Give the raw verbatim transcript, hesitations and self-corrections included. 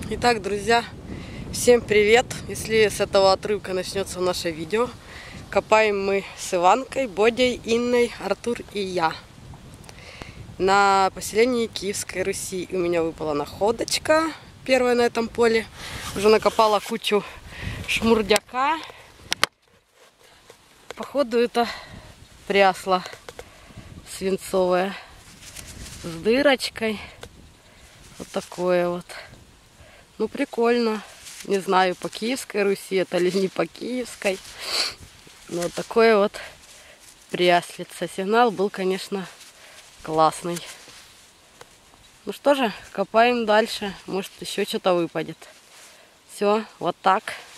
Итак, друзья, всем привет! Если с этого отрывка начнется наше видео, копаем мы с Иванкой, Бодей, Инной, Артур и я на поселении Киевской Руси. У меня выпала находочка, первая на этом поле. Уже накопала кучу шмурдяка. Походу это прясло свинцовое с дырочкой. Вот такое вот. Ну, прикольно. Не знаю, по Киевской Руси это или не по Киевской. Но вот такое вот пряслица. Сигнал был, конечно, классный. Ну что же, копаем дальше. Может, еще что-то выпадет. Все, вот так.